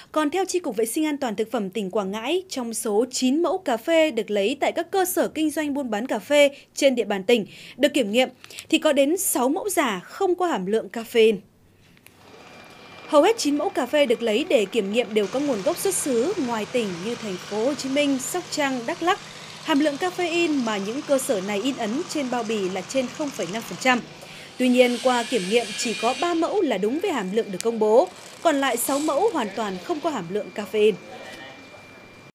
Còn theo Chi cục Vệ sinh An toàn Thực phẩm tỉnh Quảng Ngãi, trong số 9 mẫu cà phê được lấy tại các cơ sở kinh doanh buôn bán cà phê trên địa bàn tỉnh được kiểm nghiệm, thì có đến 6 mẫu giả không có hàm lượng caffeine. Hầu hết 9 mẫu cà phê được lấy để kiểm nghiệm đều có nguồn gốc xuất xứ ngoài tỉnh như thành phố Hồ Chí Minh, Sóc Trăng, Đắk Lắk. Hàm lượng caffeine mà những cơ sở này in ấn trên bao bì là trên 0,5%. Tuy nhiên, qua kiểm nghiệm chỉ có 3 mẫu là đúng với hàm lượng được công bố, còn lại 6 mẫu hoàn toàn không có hàm lượng caffeine.